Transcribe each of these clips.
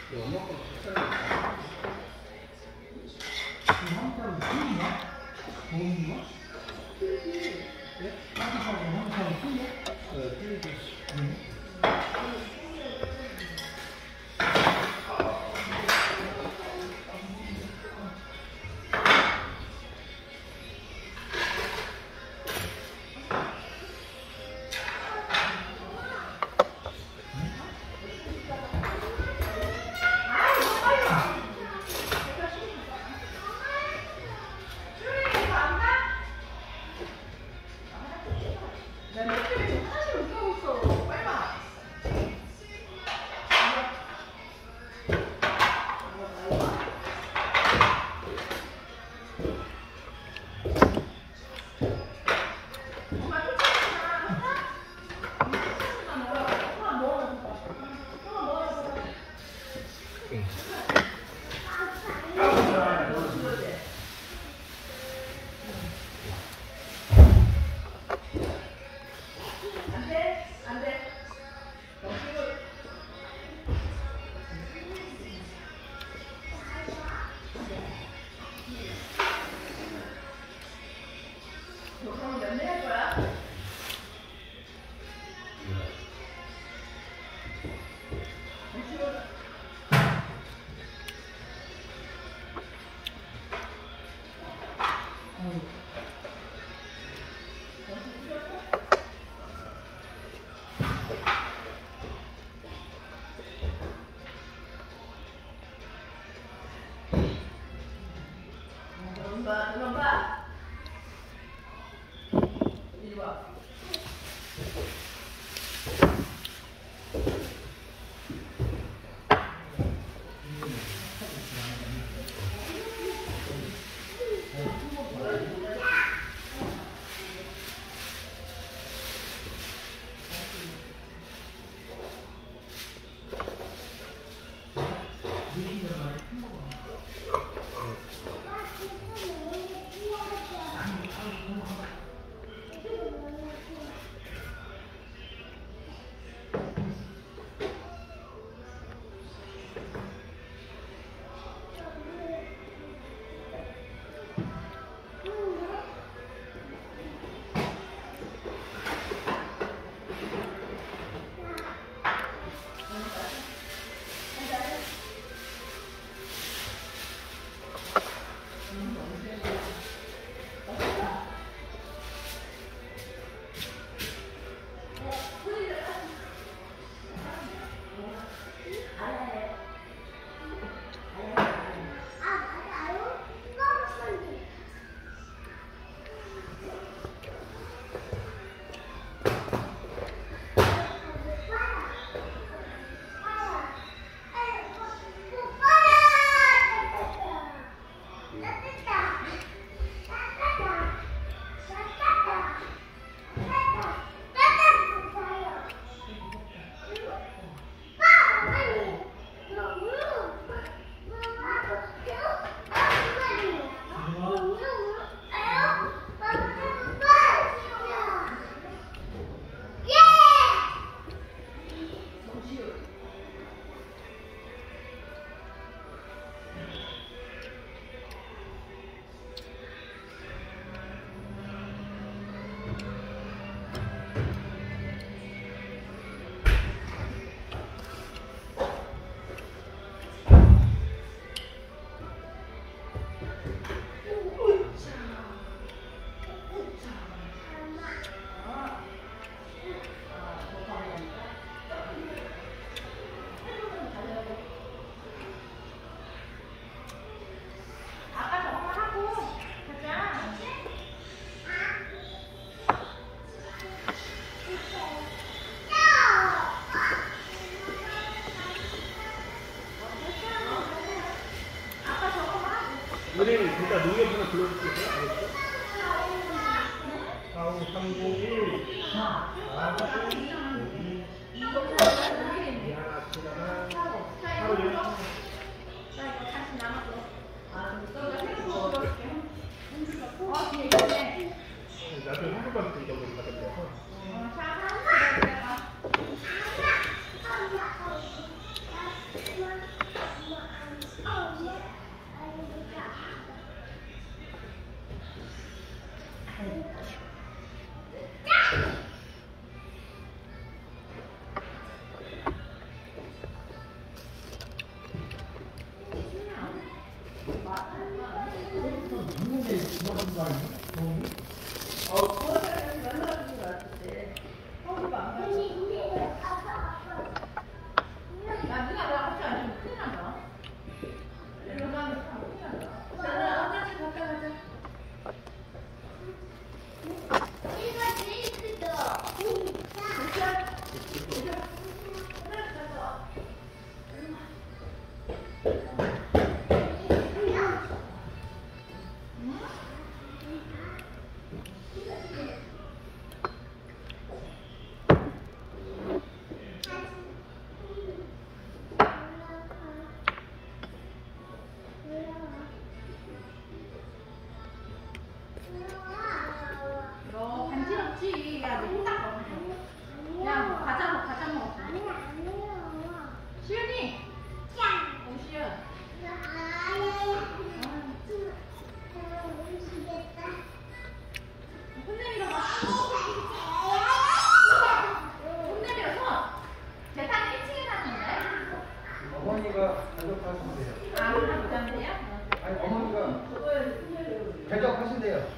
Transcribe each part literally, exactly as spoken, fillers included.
우리 그러니까 농협번호 불러주세요. 사오 삼공일 사 나중에 한국까지 이거 받았대요. 어머니가 대접하신대요. 아, 하나 부담돼요? 아니 어머니가 대접하신대요.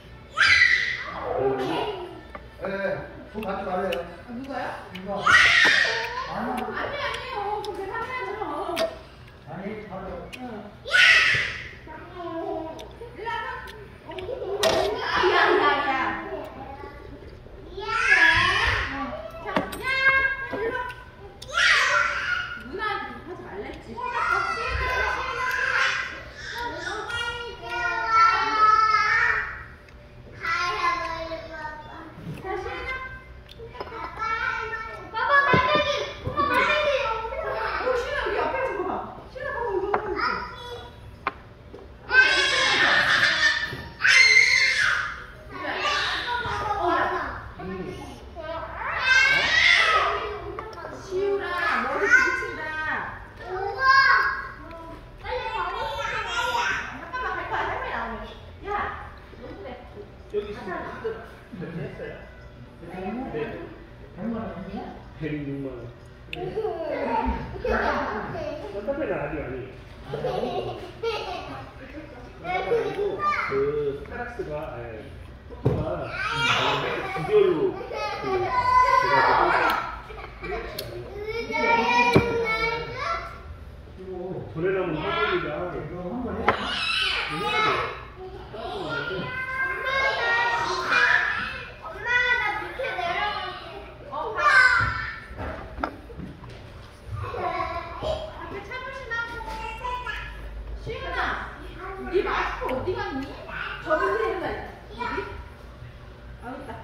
네, 돈 받지 말래요. 아, 누가요? 이거 아니, 아니에요. 그게 상관없어. 아니 바로. 응. 일로 와봐. 야, 야, 야. 누나한테 하지 말랬지. 여기 있으면 결제했어요? 네. 백만 원이야? 백육만 원. 어차피는 아직 아니에요. 아니고 그 카락스가 아니 포토가 구별로 그 제가 전에나무 화분이랑 이거 한 번에? 해야 돼요. 네 마스크 어디 갔니? 저기 있는 거 어디? 아, 있다.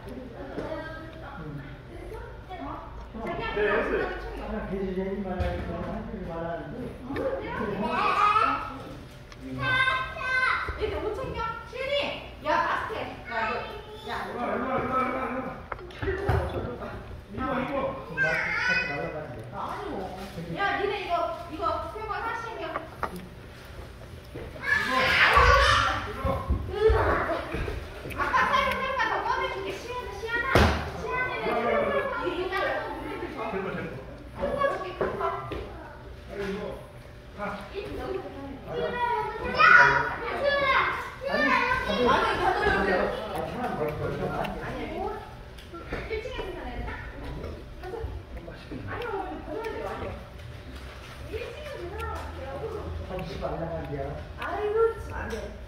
네, 했어요. 하나 계시지 말라니까 하지 말라는데. 이렇게 못 챙겨? 시은이! 야, 마스크 해. 야, 너, 야, 일로 와, 일로 와, 일로 와, 일로 와. 이거, 이거. 하지 말라는데. 아니요. 야, 니네 이거, 이거 새거 하나씩 챙겨. 아까 살짝 살짝 더 꺼내줄게. 시은아, 시은아. 시은이는 이거 따로 물리들 줘. 됐고, 됐고. 끊어줄게, 큰 거. 아니, 이거. 가. 이, 여기서 꺼내. 아니, 아니, 다들 여기. 아, 사람 벌써 아니야. 일 층에서 사야 되나? 아니요, 받아야 돼요, 아니요. 일 층에서 사야 돼요. 하지 말라는데요. 아이고, 참, 안 돼.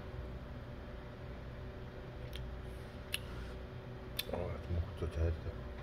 어, 좀 먹고 또 자야 돼.